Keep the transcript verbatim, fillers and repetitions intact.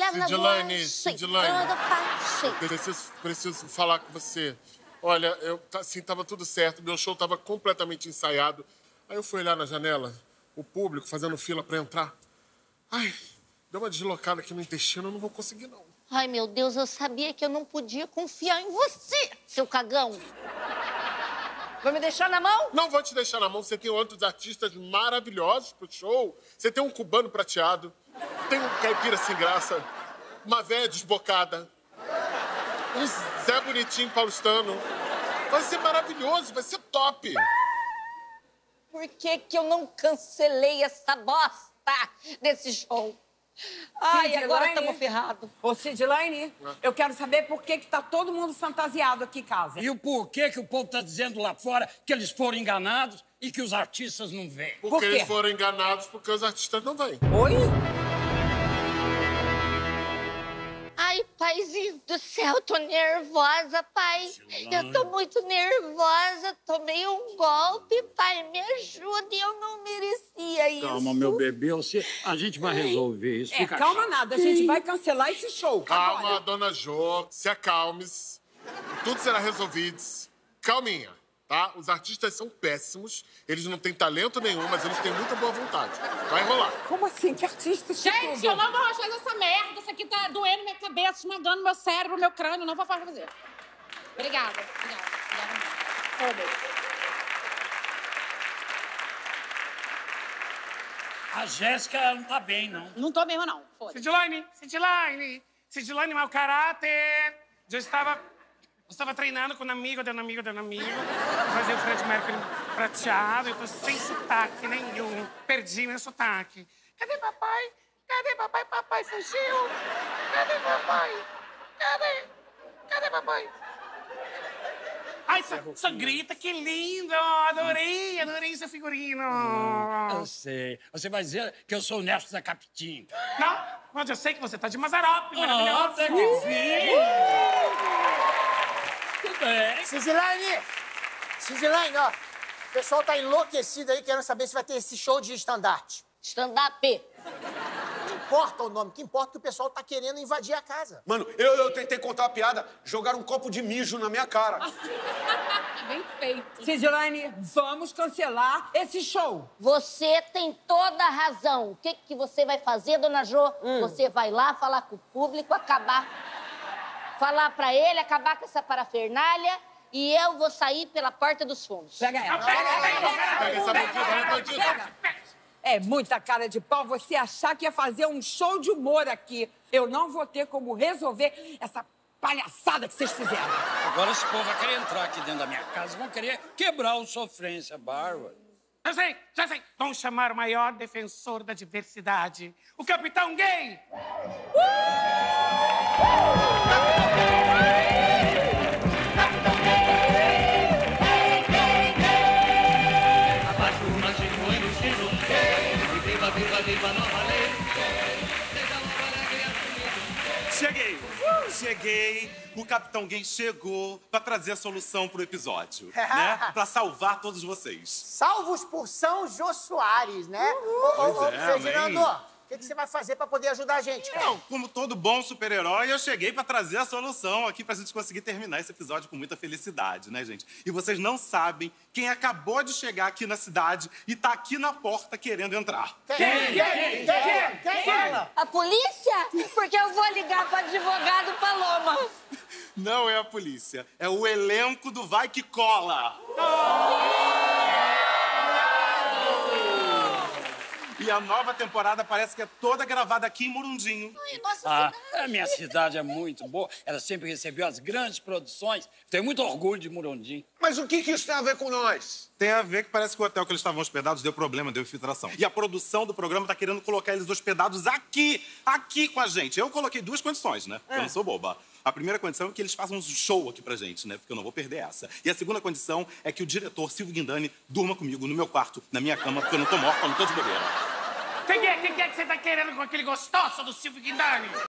Sidilane, Sidilane, eu preciso, preciso falar com você. Olha, eu, assim, tava tudo certo, meu show tava completamente ensaiado. Aí eu fui olhar na janela, o público fazendo fila pra entrar. Ai, deu uma deslocada aqui no intestino, eu não vou conseguir, não. Ai, meu Deus, eu sabia que eu não podia confiar em você, seu cagão. Vai me deixar na mão? Não vou te deixar na mão. Você tem outros artistas maravilhosos pro show. Você tem um cubano prateado, tem um caipira sem graça, uma véia desbocada, um Zé Bonitinho paulistano. Vai ser maravilhoso, vai ser top. Por que que eu não cancelei essa bosta desse show? Ai, Sidilane, agora estamos ferrados. Ô, Sidilane, eu quero saber por que que tá todo mundo fantasiado aqui em casa. E o porquê que o povo tá dizendo lá fora que eles foram enganados e que os artistas não vêm? Porque Por quê? eles foram enganados porque os artistas não vêm. Oi? Ai, paizinho do céu, tô nervosa, pai. Eu tô muito nervosa, tomei um golpe, pai, me ajuda, eu não merecia isso. Calma, meu bebê, você... a gente vai resolver isso. É, Fica calma calmo. nada, a gente vai cancelar esse show. Calma, Agora. dona Jô, se acalme-se. Tudo será resolvido. Calminha, tá? Os artistas são péssimos, eles não têm talento nenhum, mas eles têm muita boa vontade. Vai rolar. Como assim? Que artista isso Gente, tudo? eu não vou fazer essa merda. Isso aqui tá doendo minha cabeça, esmagando meu cérebro, meu crânio. Não vou fazer. Obrigada. Obrigada. Obrigada. A Jéssica não tá bem, não. Não tô mesmo, não. Foda-se. Sidilane, Sidilane, Sidilane, mau caráter. Eu estava, eu estava treinando com um amigo, de um amigo, de um amigo. Fazer o Fred Mercury prateado. Eu tô sem sotaque nenhum. Perdi meu sotaque. Cadê papai? Cadê papai? Papai fugiu. Cadê papai? Cadê? Cadê papai? Ai, essa, essa grita, que lindo! Adorei, adorei seu figurino. Eu sei. Você vai dizer que eu sou o neto da Capitinho. Não, mas eu sei que você tá de Mazzaropi, Ah, maravilhoso. até que sim. Tudo bem. Sidilane! Sidilane, ó. O pessoal tá enlouquecido aí, querendo saber se vai ter esse show de estandarte. Stand-up. Não importa o nome, o que importa é que o pessoal tá querendo invadir a casa. Mano, eu, eu tentei contar uma piada, jogaram um copo de mijo na minha cara. Bem feito. Sidilane, vamos cancelar esse show. Você tem toda a razão. O que que você vai fazer, dona Jô? Você vai lá falar com o público, acabar... Falar pra ele, acabar com essa parafernália e eu vou sair pela porta dos fundos. Pega ela. Pega essa bandida, vai, bandida. É muita cara de pau você achar que ia fazer um show de humor aqui. Eu não vou ter como resolver essa palhaçada que vocês fizeram. Agora esse povo vai querer entrar aqui dentro da minha casa, vão querer quebrar o sofrência, bárbaro. Já sei, já sei. Vamos chamar o maior defensor da diversidade, o Capitão Gay. Cheguei, cheguei. O Capitão Gay chegou pra trazer a solução pro episódio, né? Pra salvar todos vocês. Salvos por São Jô Soares, né? Ô, Pois ô, ô, é, Ferdinando, amém. o que, que você vai fazer pra poder ajudar a gente, cara? Não, como todo bom super-herói, eu cheguei pra trazer a solução aqui pra gente conseguir terminar esse episódio com muita felicidade, né, gente? E vocês não sabem quem acabou de chegar aqui na cidade e tá aqui na porta querendo entrar. Quem? Quem? Quem? Quem? Quem? Fala. A polícia? Porque eu vou ligar pro advogado Paloma. Não é a polícia, é o elenco do Vai Que Cola. E a nova temporada parece que é toda gravada aqui em Murundinho. Ai, nossa Ah, cidade. a minha cidade é muito boa. Ela sempre recebeu as grandes produções. Tenho muito orgulho de Murondim. Mas o que, que isso tem a ver com nós? Tem a ver que parece que o hotel que eles estavam hospedados deu problema, deu infiltração. E a produção do programa tá querendo colocar eles hospedados aqui, aqui com a gente. Eu coloquei duas condições, né? Eu não sou boba. A primeira condição é que eles façam um show aqui pra gente, né? Porque eu não vou perder essa. E a segunda condição é que o diretor, Silvio Guindani, durma comigo no meu quarto, na minha cama, porque eu não tô morta, eu não tô de bobeira. O que, que é? O que, que é que você tá querendo com aquele gostoso do Silvio Guindani?